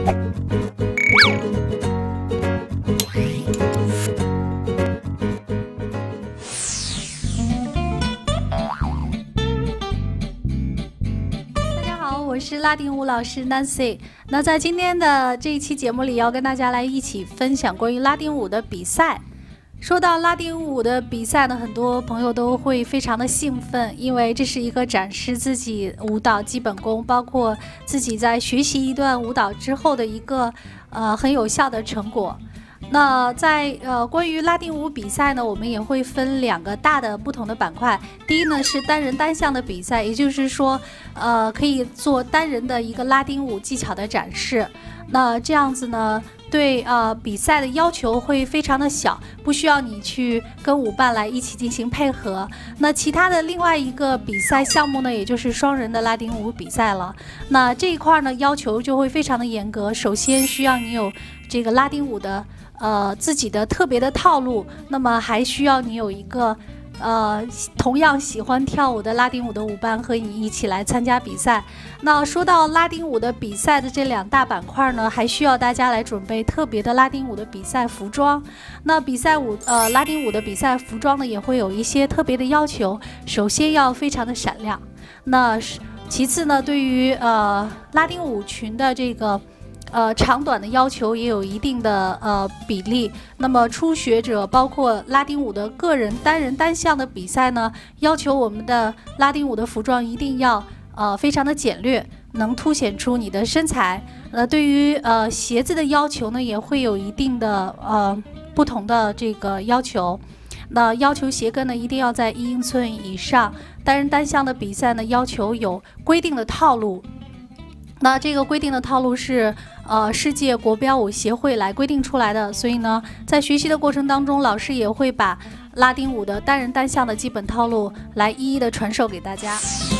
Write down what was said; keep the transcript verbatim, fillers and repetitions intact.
我是拉丁舞老师 Nancy。那在今天的这一期节目里，要跟大家来一起分享关于拉丁舞的比赛。说到拉丁舞的比赛呢，很多朋友都会非常的兴奋，因为这是一个展示自己舞蹈基本功，包括自己在学习一段舞蹈之后的一个呃很有效的成果。那在呃关于拉丁舞比赛呢，我们也会分两个大的不同的板块。第一呢是单人单项的比赛，也就是说，呃可以做单人的一个拉丁舞技巧的展示。那这样子呢，对呃比赛的要求会非常的小，不需要你去跟舞伴来一起进行配合。那其他的另外一个比赛项目呢，也就是双人的拉丁舞比赛了。那这一块呢要求就会非常的严格，首先需要你有这个拉丁舞的呃自己的特别的套路，那么还需要你有一个呃同样喜欢跳舞的拉丁舞的舞伴和你一起来参加比赛。那说到拉丁舞的比赛的这两大板块呢，还需要大家来准备特别的拉丁舞的比赛服装。那比赛舞呃拉丁舞的比赛服装呢，也会有一些特别的要求，首先要非常的闪亮。那其次呢，对于呃拉丁舞裙的这个呃，长短的要求也有一定的呃比例。那么初学者，包括拉丁舞的个人、单人、单项的比赛呢，要求我们的拉丁舞的服装一定要呃非常的简略，能凸显出你的身材。呃，对于呃鞋子的要求呢，也会有一定的呃不同的这个要求。那要求鞋跟呢一定要在一英寸以上。单人单项的比赛呢，要求有规定的套路。那这个规定的套路是呃世界国标舞协会来规定出来的，所以呢，在学习的过程当中，老师也会把拉丁舞的单人单项的基本套路来一一的传授给大家。